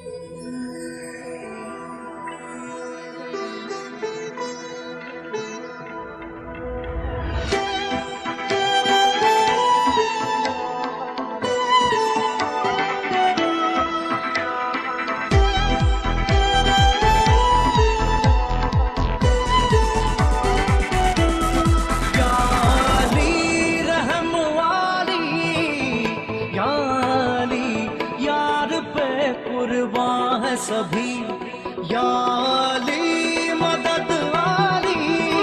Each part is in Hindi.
कुर्बान है सभी याली मदद वाली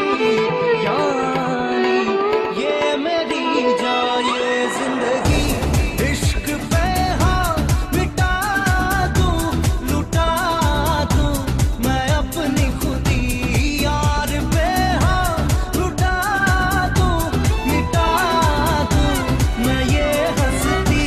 याली ये मेरी जाए जिंदगी इश्क पे हाँ मिटा दूं लुटा दूं मैं अपनी खुदी यार पे हाँ लुटा दूं मिटा दूं मैं ये हंसती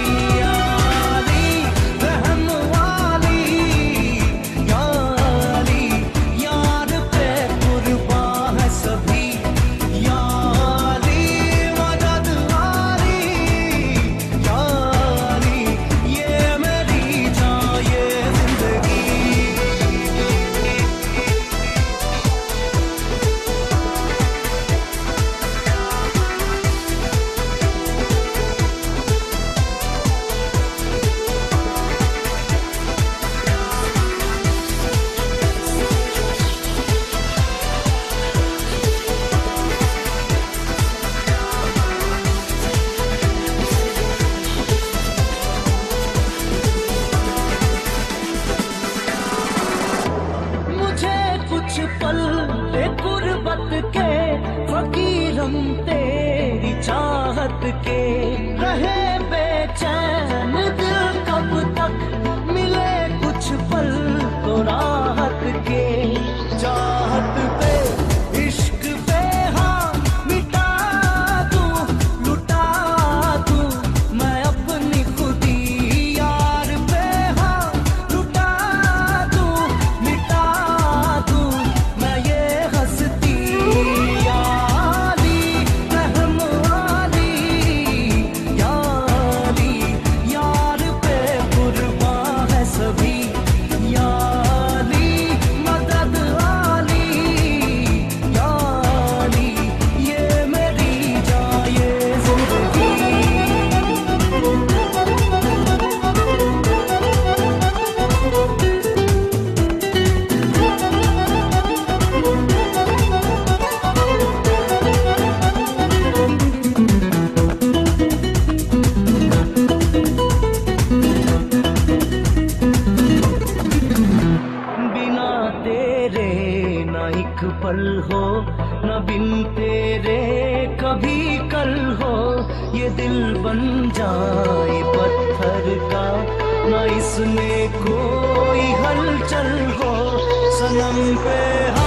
पल दे गुर्बत के फकीरम तेरी चाहत के रहे बेचैन दिल कब तक मिले कुछ पल तो राहत के चाहत पे इश्क पे हाँ मिटा दूं लुटा दूं मैं अपनी खुदी यार पे हाँ लुटा दूं मिटा दूं एक पल हो न बिन तेरे कभी कल हो ये दिल बन जाए पत्थर का न इसमें कोई हलचल हो सनम पे